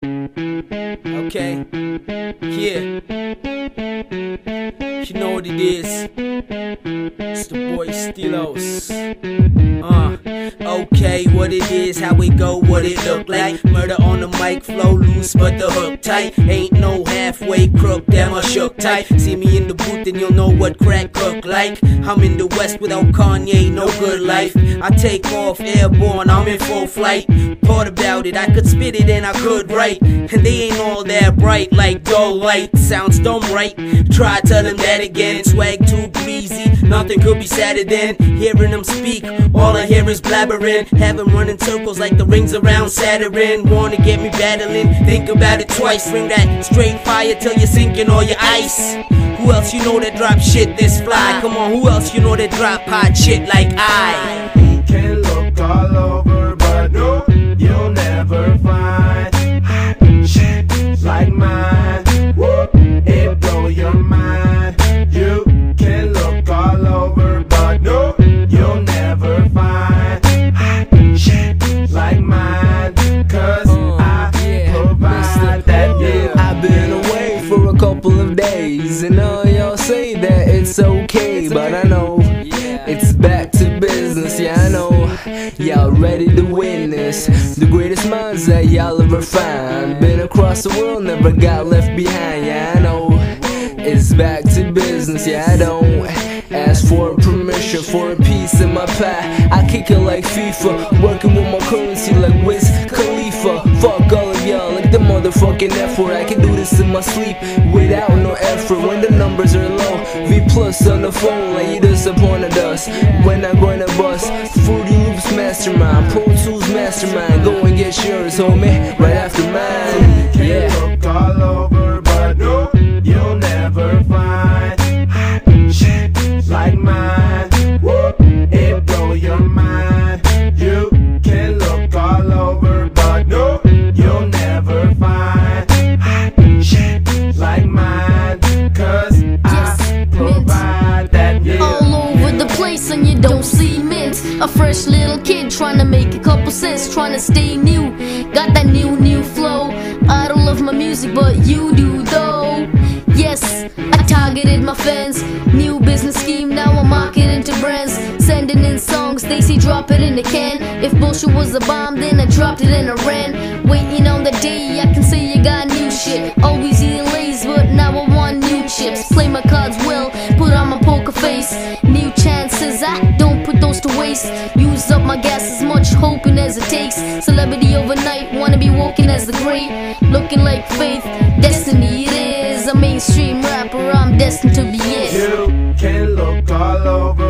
Okay, yeah. You know what it is. It's the boy Stilos. Okay, what it is, how it go, what it look like. Murder on the mic, flow loose, but the hook tight. Ain't no halfway crook, damn I shook tight. See me in the booth and you'll know what crack look like. I'm in the West without Kanye, no good life. I take off airborne, I'm in full flight. Thought about it, I could spit it and I could write. And they ain't all that bright like dull light. Sounds dumb, right? Try tell them that again. Swag too breezy, nothing could be sadder than hearing them speak. All I hear is blabbering. Have them running circles like the rings around Saturn. Wanna get me battling? Think about it twice. Bring that straight fire till you're sinking all your ice. Who else you know that drop shit this fly? Come on, who else you know that drop hot shit like I? You can look all over, but no, you'll never find hot shit like mine. Woo, it blow your mind. You can look all over, but no, you'll never find hot shit like mine. Cause I provide that. Yeah, I've been away for a couple of days, and all y'all say that it's okay, but I know it's back to business. Yeah, I know y'all ready to witness the greatest minds that y'all ever find. Been across the world, never got left behind. Yeah, I know it's back to business. Yeah, I don't ask for permission for a piece of my pie. I kick it like FIFA, working with my currency like Wiz Khalifa. Fuck all of y'all like the motherfucking F-word. I can do this in my sleep without no effort. When the numbers are low, V plus on the phone like you disappointed us. When I'm going to bust, Fruity Loops mastermind, Pro Tools mastermind. Go and get yours, homie, right after mine. Yeah. Look all over, but no, you'll never find hot shit like mine. Woo, it blow your mind. You can look all over, but no, you'll never find hot shit like mine. Cause I provide that. Yeah. All over the place and you don't see mint. A fresh little kid trying to make a couple cents, trying to stay new. Got that new flow. I don't love my music, but you do though. Yes, I targeted my fans. New business scheme, now I'm marketing to brands. Sending in songs, they say drop it in the can. If bullshit was a bomb, then I dropped it and I ran. Waiting on the day I can say you got new shit. Always eating lays, but now I want new chips. Play my cards well, put on my poker face. New chances, I don't put those to waste. Use up my gas as much hoping as it takes. Celebrity overnight, wanna be woken as the great. Looking like faith, destiny it is. A mainstream rapper, I'm destined to be it. You can look all over,